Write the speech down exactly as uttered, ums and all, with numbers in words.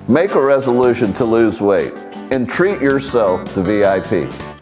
Make a resolution to lose weight and treat yourself to V I P.